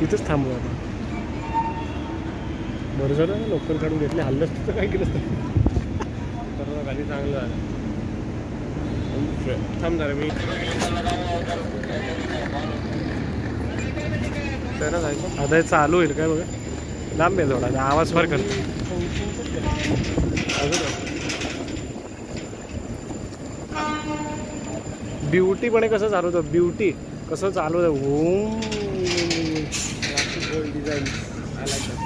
इथंच थांबू आता. बरं झालं ना लवकर काढून घेतले. हल्लंच तर काय केलं तर गाडी चांगलं झालं. थांब जरा मी त्याला जायचं आता. चालू होईल काय बघा. लांब आहे थोडा आवाज फार करतो. ब्युटी पण कसं चालवतं. ब्युटी कसं चालवतं. Home design I like that.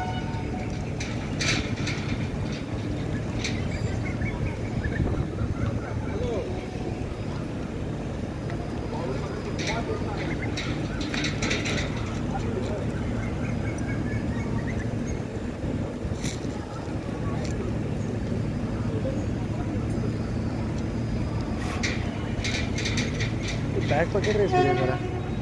Bag pocket रेस जरा.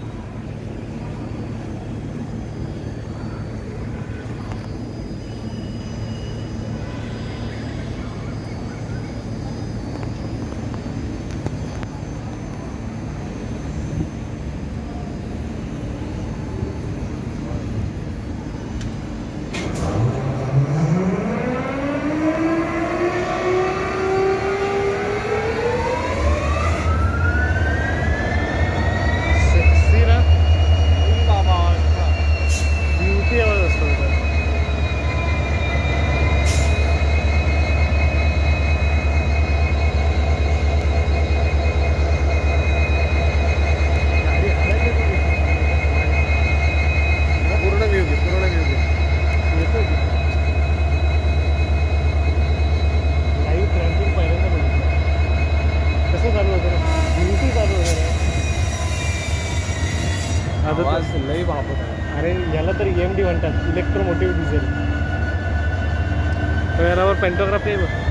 लई वापरत आहे. अरे याला तर EMD म्हणतात. Electromotive diesel. तर यावर पेंटोग्राफी आहे बघ.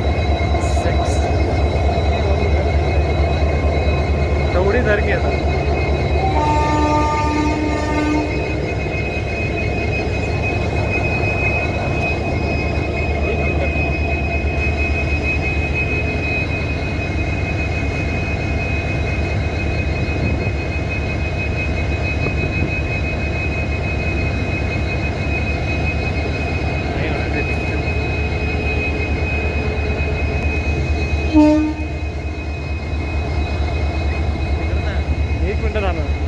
धर के मिनटं राहणार.